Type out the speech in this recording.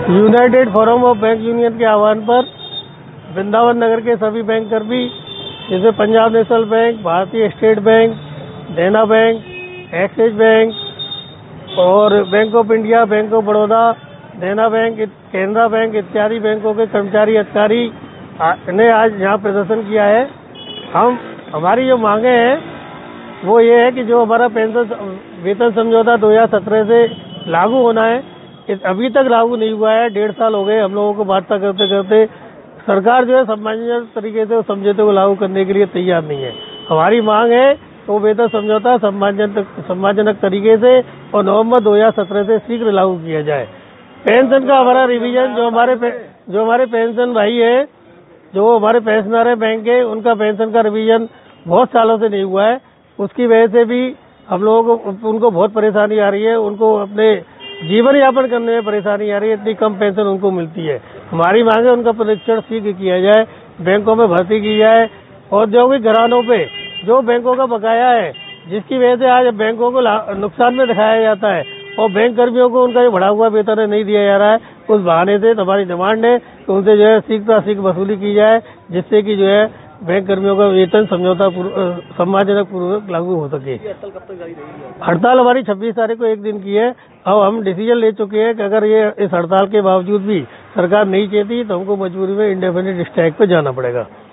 United Forum of Bank Union के आह्वान पर वृंदावन नगर के सभी बैंक कर्मी जैसे Punjab National Bank, Bharatiya State Bank, Dena Bank, Axis Bank और Bank of India, Bank of Baroda, Dena Bank, Canara bank इत्यादि बैंकों के कर्मचारी अधिकारी ने आज यहाँ प्रदर्शन किया है। हमारी जो मांगे हैं वो ये है कि जो हमारा पेंशन वेतन समझौता 2017 से लागू होना है, अभी तक लागू नहीं हुआ है। 1.5 साल हो गए हम लोगों को वार्ता करते करते। सरकार जो है सम्मानजनक तरीके से उस समझौते को लागू करने के लिए तैयार नहीं है। हमारी मांग है तो वेतन समझौता सम्मानजनक तरीके से और नवंबर 2017 से शीघ्र लागू किया जाए। पेंशन का हमारा रिवीजन, जो हमारे पेंशन भाई है, जो हमारे पेंशनर है बैंक के, उनका पेंशन का रिवीजन बहुत सालों से नहीं हुआ है। उसकी वजह से भी हम लोगों को उनको बहुत परेशानी आ रही है। उनको अपने जीवन यापन करने में परेशानी आ रही है, इतनी कम पेंशन उनको मिलती है। हमारी मांग है उनका परीक्षण शीघ्र किया जाए, बैंकों में भर्ती की जाए। औद्योगिक घरानों पे जो बैंकों का बकाया है, जिसकी वजह से आज बैंकों को नुकसान में दिखाया जाता है और बैंक कर्मियों को उनका जो बढ़ा हुआ वेतन नहीं दिया जा रहा है, उस बहाने से हमारी डिमांड है कि उनसे जो है शीघ्र वसूली की जाए, जिससे कि जो है बैंक कर्मियों का वेतन समझौता सम्मानजनक पूर्वक लागू हो सके। हड़ताल कब तक जारी रहेगी? हड़ताल हमारी 26 तारीख को एक दिन की है। अब हम डिसीजन ले चुके हैं कि अगर ये इस हड़ताल के बावजूद भी सरकार नहीं चाहती तो हमको मजबूरी में इंडेफिनिट स्ट्राइक पे जाना पड़ेगा।